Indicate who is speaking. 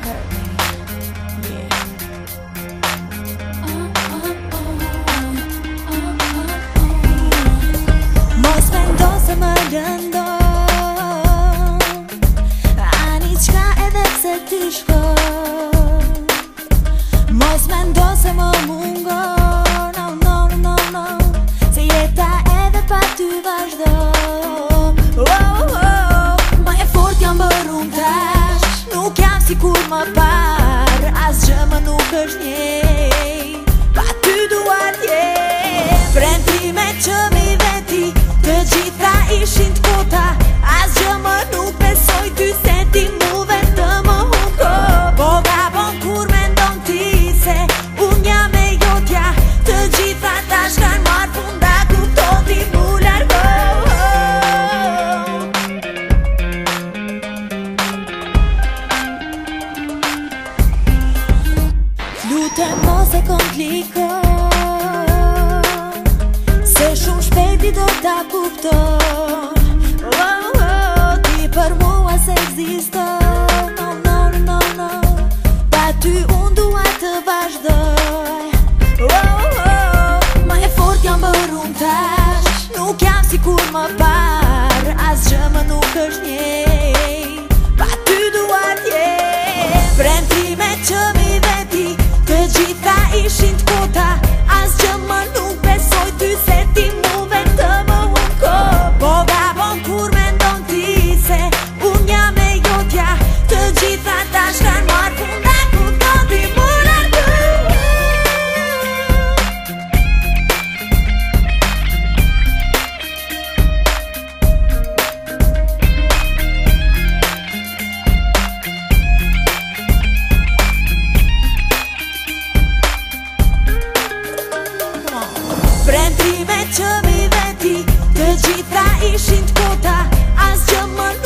Speaker 1: hurt me. Yeah. Mos mendo se më lëndon, ani qka edhe pse ti shkon. Mos mendo se më mungon, no, no, no, no, se jeta edhe pa ty vazhdo. Ma e fort jam bërë unë tash, nuk jam si kur më par, asgjë më nuk është njej, pa ty duar t'jem. Premtime që mi veti, të gjitha ishin t'kota, asgjë më nuk besoj ty se ti mu vetëm më huko. Po gabon kur mendon ti se unë jam e jotja, të gjitha tash kanë marrë funda, kupto ti mu largo. Lutem mos e kompliko, se shumë shpejti do ta kupton. Ti për mua s'ekziston, no, no, no, no, pa ty unë dua të vazhdoj. Ma e fort jam bërë unë tash, nuk jam si kur më par, asgjë më nuk është njej, pa ty dua t'jem. Premtime që mi veti, të gjitha ishin t'kota, asgjë më nuk besoj ty se ti mu vetëm më huko. Po gabon kur mendon ti se unë jam e jotja, të gjitha tash kanë marrë funda, kupto ti mu largo. Premtime që mi veti, të gjitha ishin t'kota, asgjë më